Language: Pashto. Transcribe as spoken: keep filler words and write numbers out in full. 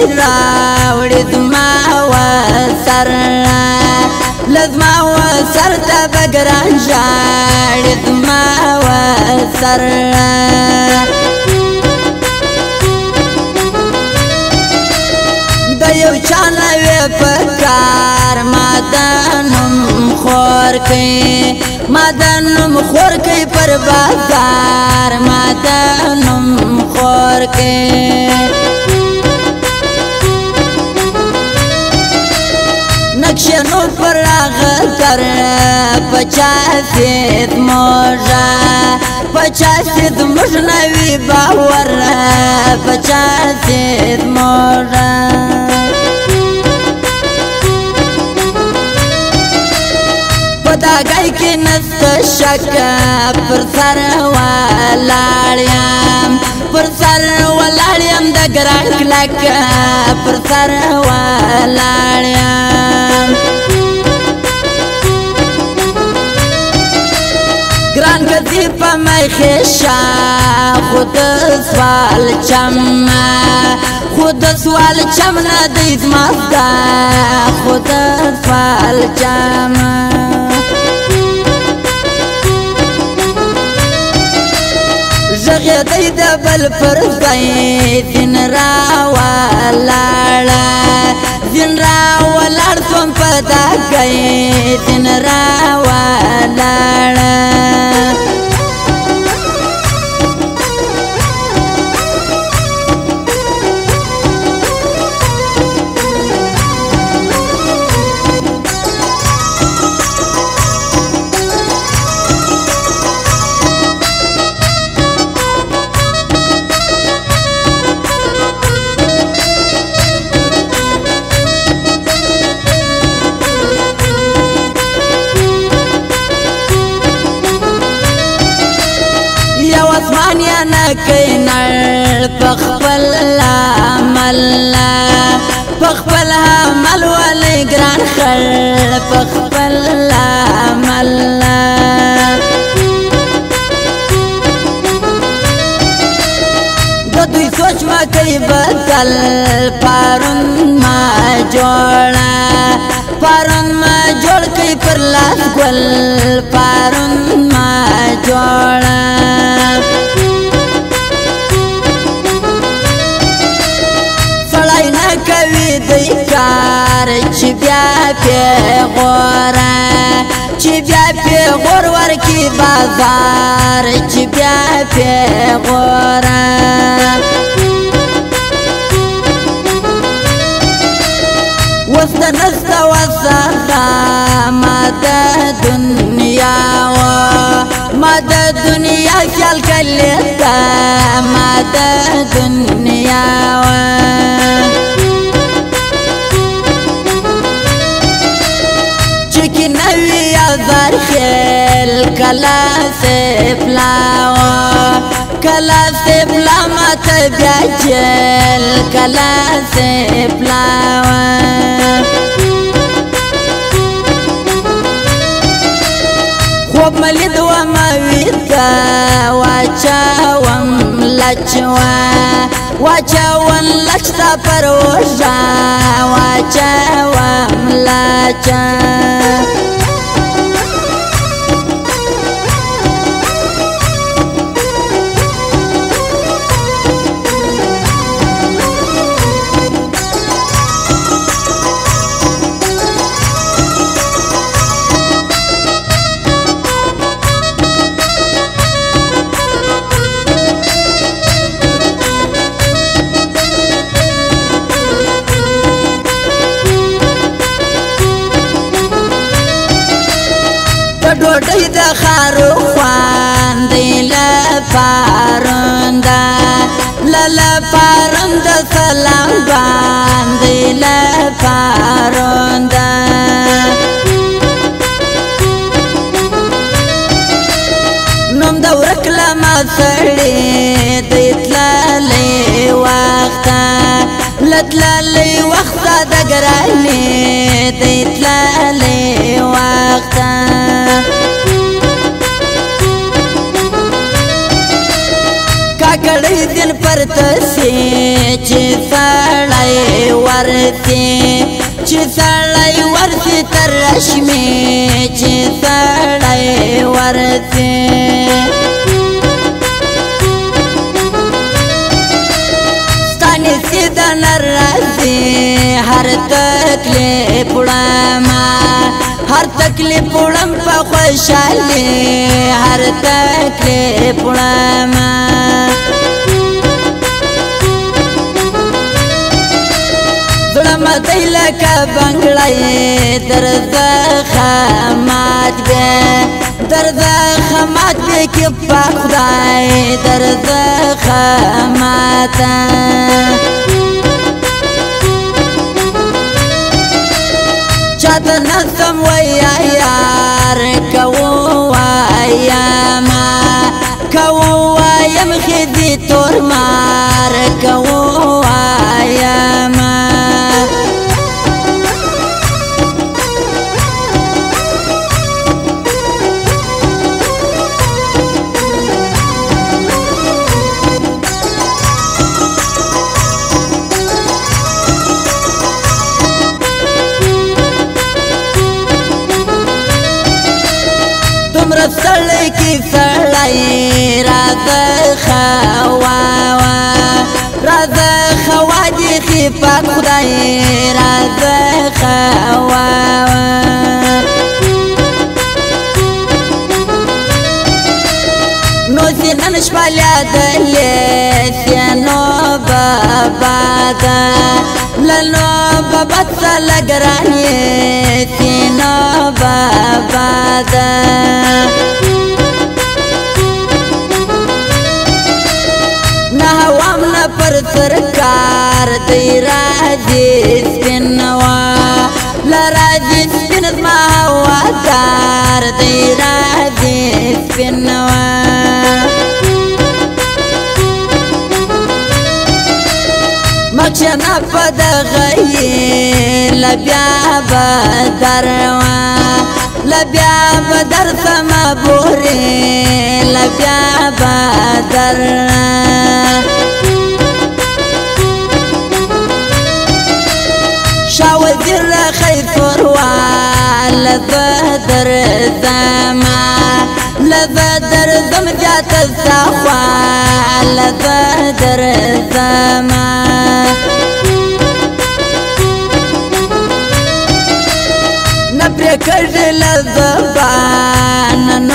راوړي زما وسر لزما وسر ته به ګران ژاړي زما وسر د یو چا نه وې په کار ما د نوم خور کوي ما د نوم خور کوي پر بازار ما د نوم خور کوي نقشه نو پر هغه سر پچا سید موږه پچا سید موږ نه وي باور پچا سید موږه داګای کې نسته شک پر سر ولاړ یم پر سر ولاړ یم د ګران کلک پر سر ولاړ یم ګران کدی په مخې شا خود سوال چم خود سوال چم نه دی زما خود سوال چم زغی دی د بل پر ځای دین را ولاړه دین را ولاړ سوم په داګۍ دین را ولاړه اسمان یا نکی نر پخپل عمل پخپل عمل والی گران خر پخپل عمل دو دوی سوچ ما کئی بدل پارون ما جوڑا پارون ما جوڑ کئی پر لاس گل پارون ما جوڑا کوي دی کار چې بیا پیغوره چې بیا پیغور ورکی بازار چې بیا پیغوره وس د نسته وسخه ما د دنیا و ما د دنیا خیال کلیتا ما د دنیا و خیل کلا سے پلاوا کلا سے پلا مت بیا جل کلا سے پلاوا خوب ملید و مویتا واچا وم لچوا واچا ون لچتا پروشا واچا وم لچا ډوډۍ د خارو خوان دی لپارنده لپارنده سلام باندې لپارنده نوم د ورک لما سړی دی تللی وخته لتللی وخته د ګرانې دی تللی وخته ککړی دین پر تسی چې سړی ورسی چې سړی ورسی تر رشمی چې سړی ورسی ستانی سیدا نرازی هر تکلیف وړما هر تکلیف وړم په خوشحالي هر تکلیف وړما مدی لکا بنگڑای درد خامات بے درد خامات بے کی پاک خدای درد خاماتا چاہتا نظم ویا یار کو وایاما کو وایم خیدی تور مار کو وایاما سړی کی سړی راز خواوا راز خوا دی خی پاک خدای راز خواوا نو سینن شپالیا دلی سینو بابا دا لنو بابا سلگرانی سینو بابا دا نهوام نا پر سرکار دی راجی سپنوا لراجی سپنت ما هوا دار دی راجی سپنوا مکشنا پد غیی لبیا بدروا لبیا بدر سما بوری لبیا بدر شاوزیر خیفر وال لبدر زما لبدر زم جات السخوا لبدر زما نپری کړل زبان